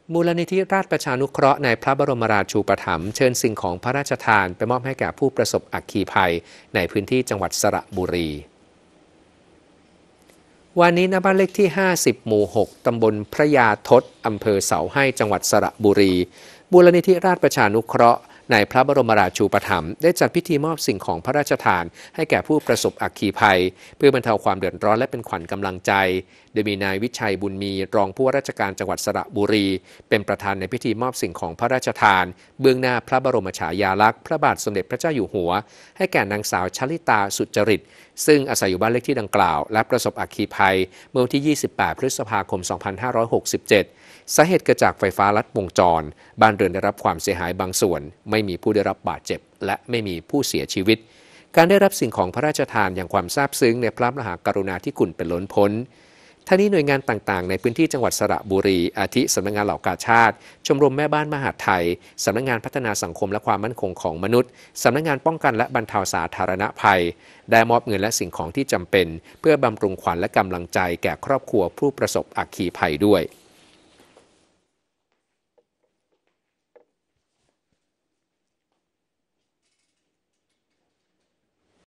มูลนิธิราชประชานุเคราะห์ในพระบรมราชูปถัมภ์เชิญสิ่งของพระราชทานไปมอบให้แก่ผู้ประสบอัคคีภัยในพื้นที่จังหวัดสระบุรีวันนี้ณบ้านเลขที่50หมู่6ตำบลพระยาทศอำเภอเสาให้จังหวัดสระบุรีมูลนิธิราชประชานุเคราะห์ในพระบรมราชูปถัมภ์ได้จัดพิธีมอบสิ่งของพระราชทานให้แก่ผู้ประสบอัคคีภัยเพื่อบรรเทาความเดือดร้อนและเป็นขวัญกำลังใจโดยมีนายวิชัยบุญมีรองผู้ว่าราชการจังหวัดสระบุรีเป็นประธานในพิธีมอบสิ่งของพระราชทานเบื้องหน้าพระบรมฉายาลักษณ์พระบาทสมเด็จพระเจ้าอยู่หัวให้แก่นางสาวชลิตาสุจริตซึ่งอาศัยอยู่บ้านเลขที่ดังกล่าวและประสบอัคคีภัยเมื่อวันที่28พฤษภาคม2567สาเหตุเกิดจากไฟฟ้าลัดวงจรบ้านเรือนได้รับความเสียหายบางส่วนไม่มีผู้ได้รับบาดเจ็บและไม่มีผู้เสียชีวิตการได้รับสิ่งของพระราชทานอย่างความซาบซึ้งในพระมหากรุณาธิคุณเป็นล้นพ้นทั้งนี้หน่วยงานต่างๆในพื้นที่จังหวัดสระบุรีอาทิสำนักงานเหล่ากาชาติชมรมแม่บ้านมหาดไทยสำนักงานพัฒนาสังคมและความมั่นคงของมนุษย์สำนักงานป้องกันและบรรเทาสาธารณภัยได้มอบเงินและสิ่งของที่จำเป็นเพื่อบำรุงขวัญและกำลังใจแก่ครอบครัวผู้ประสบอัคคีภัยด้วย